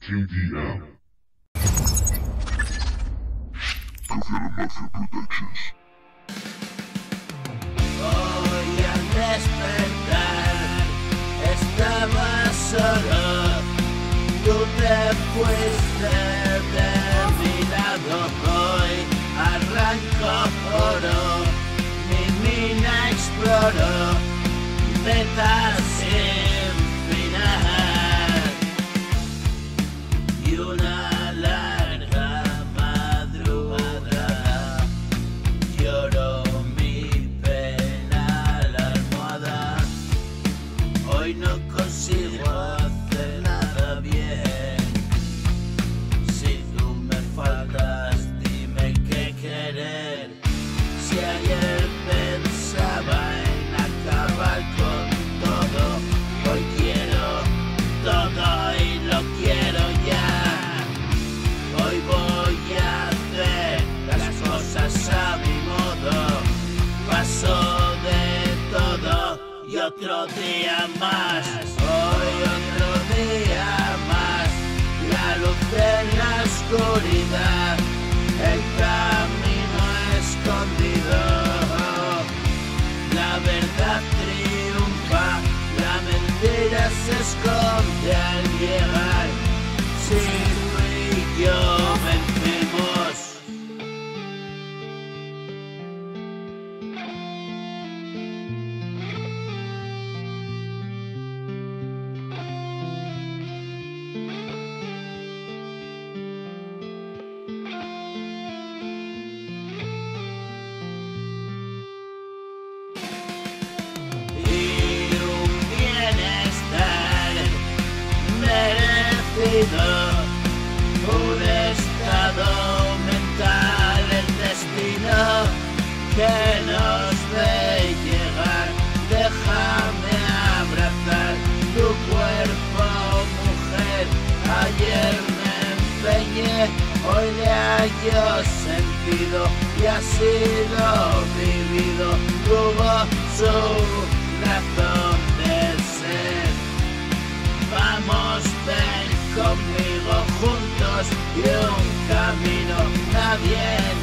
KDM. Coffee Mafia Productions. Hoy al despertar estaba solo, tú te fuiste de mi lado. Hoy arranco oro, mi mina exploro, metas sin final y una larga madrugada. Lloro mi pena a la almohada. Hoy no consigo hacer nada bien. Si tú me faltas, dime qué querer. Si ayer pensaba en acabar con todo, hoy quiero todo y lo quiero ya. Hoy voy a hacer las cosas a mi modo. Paso de todo y otro día más. Hoy otro día más. La luz en la oscuridad, el camino escondido. La verdad triunfa, la mentira se esconde al llegar. Si tú y yo vencemos. Y un bienestar merecido, un estado mental, el destino que nos ve llegar. Déjame abrazar tu cuerpo, mujer. Ayer me empeñé, hoy le hallo sentido y ha sido vivido. Tuvo su razón de ser. Vamos, ven conmigo juntos y un camino. Nadie